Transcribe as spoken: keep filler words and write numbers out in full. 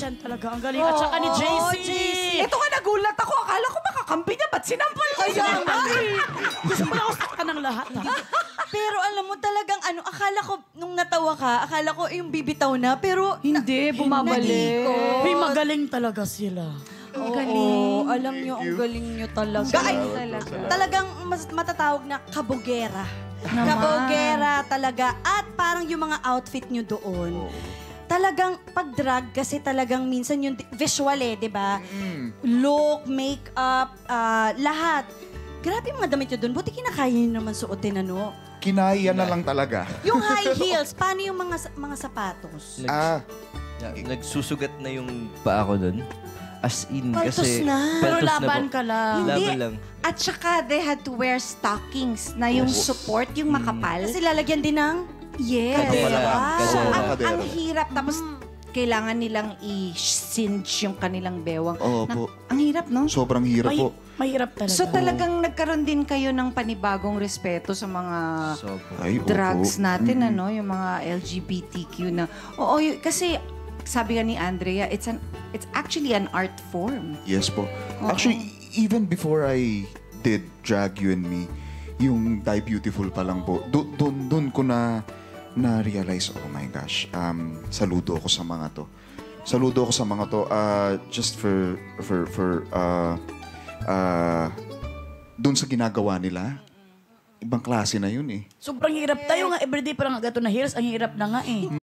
Christian talaga. Ang galing. At saka ni J C. Oo, J C. Ito nga nagulat ako. Akala ko makakampi niya. Ba't sinampal ko siya? Gusto mo na ako saktan ng lahat. Ha? Pero alam mo talagang ano, akala ko, nung natawa ka, akala ko yung bibitaw na, pero... Hindi, bumabalik. Naikot. May magaling talaga sila. Ang galing. Alam nyo, ang galing nyo talaga. Ay, talaga. Talagang mas matatawag na kabogera. Kabogera talaga. At parang yung mga outfit nyo doon. Talagang pag-drag kasi talagang minsan yung visual eh, di ba? Look, makeup, ah, lahat. Grabe yung mga damit nyo doon. Buti kinakaya nyo naman suotin, ano? Kinaya na lang talaga. Yung high heels, paano yung mga mga sapatos? Nag, Ah, na- nagsusugat na yung paa ko doon. As in, Paltos kasi... na. Pero paltos na laban po. ka lang. Hindi. Laban lang. At saka they had to wear stockings na yung support, yung makapal. Kasi lalagyan din ng... Yes. Kadera. Wow. So, Kadera. ang, Kadera. ang hirap. Tapos, kailangan nilang i-cinch yung kanilang bewang. Oo Na- po. Ang hirap, no? Sobrang hirap May, po. mahirap talaga. So, talagang nagkaroon din kayo ng panibagong respeto sa mga So, po. Ay, opo. drugs natin, Mm-mm. ano? Yung mga L G B T Q na... Oo, y- kasi sabi nga ni Andrea, it's an it's actually an art form. Yes po. Actually, even before I did Drag You and Me, yung Die Beautiful pa lang po, do- doon doon ko na na-realize, oh my gosh, um, saludo ako sa mga to. Saludo ako sa mga to uh, just for, for, for, uh, uh, doon sa ginagawa nila. Ibang klase na yun eh. Sobrang hirap tayo nga. Everyday parang gato na heels. Ang hirap na nga eh.